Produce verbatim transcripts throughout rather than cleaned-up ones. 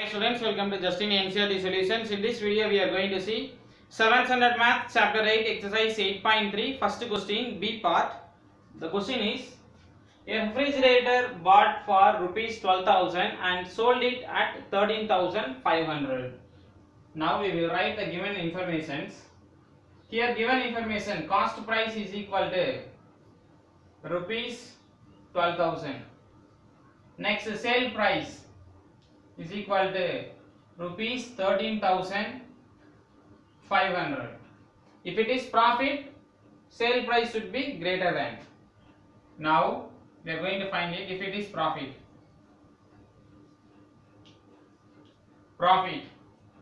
students, welcome to Justin N C E R T Solutions. In this video we are going to see seventh standard math chapter eight exercise eight point three first question B part. The question is, a refrigerator bought for rupees twelve thousand and sold it at thirteen thousand five hundred. Now we will write the given informations. Here given information, cost price is equal to rupees twelve thousand. Next, sale price is equal to rupees thirteen thousand five hundred. If it is profit, sale price should be greater than. Now we are going to find it. If it is profit, profit,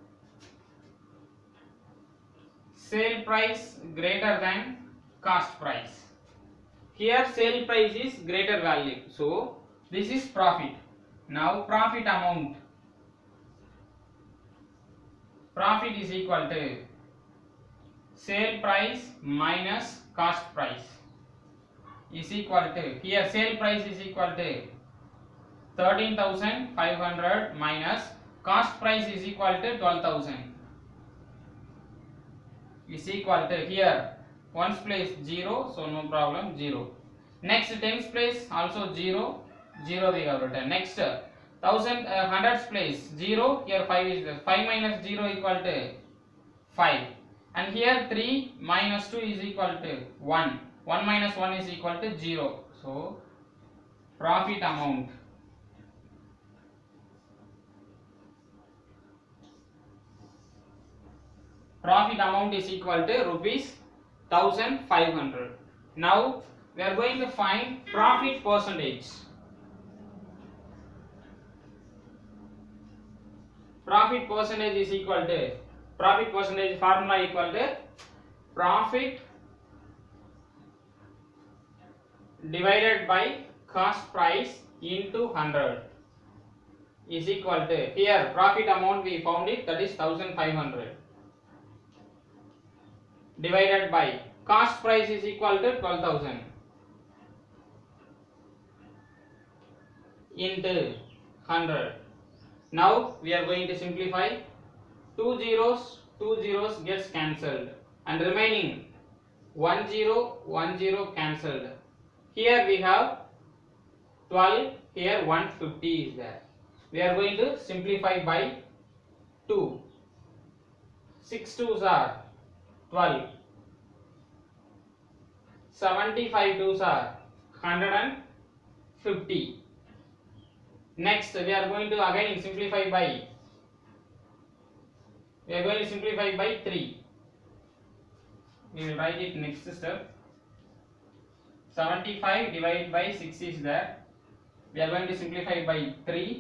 sale price greater than cost price. Here sale price is greater value, so this is profit. Now profit amount, profit is equal to sale price minus cost price is equal to, here sale price is equal to thirteen thousand five hundred minus cost price is equal to twelve thousand is equal to, here ones place zero, so no problem, zero. Next tens place also zero, zero we have written. Next thousand uh, hundreds place zero, here five is there. five minus zero equal to five, and here three minus two is equal to one. one minus one is equal to zero. So profit amount, profit amount is equal to rupees one thousand five hundred. Now we are going to find profit percentage. Profit percentage is equal to, profit percentage formula equal to profit divided by cost price into one hundred is equal to, here profit amount we found it, that is one thousand five hundred, divided by cost price is equal to twelve thousand into one hundred. Now we are going to simplify. Two zeros, two zeros gets cancelled, and remaining one zero, one zero cancelled. Here we have twelve, here one hundred fifty is there. We are going to simplify by two. six twos are twelve. seventy-five twos are one hundred fifty. Next we are going to again simplify by, we are going to simplify by three. We will write it next step. seventy-five divided by six is there. We are going to simplify by three.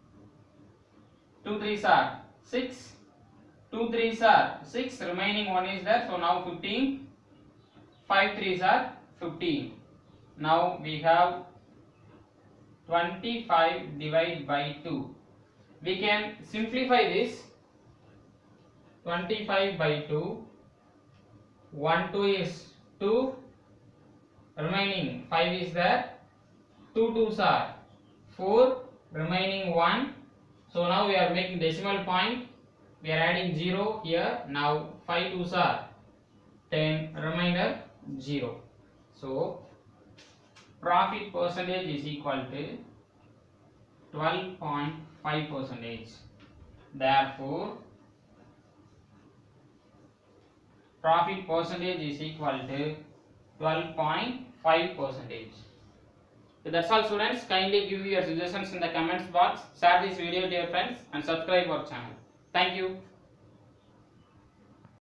two threes are six. two threes are six. Remaining one is there. So now fifteen. five threes are fifteen. Now we have twenty-five divided by two. We can simplify this. twenty-five by two. one two is two. Remaining five is there. two twos are four. Remaining one. So now we are making decimal point. We are adding zero here. Now five twos are ten. Remainder zero. So profit percentage is equal to twelve point five percentage. Therefore profit percentage is equal to twelve point five percentage. So that's all students. Kindly give your suggestions in the comments box, share this video to your friends and subscribe our channel. Thank you.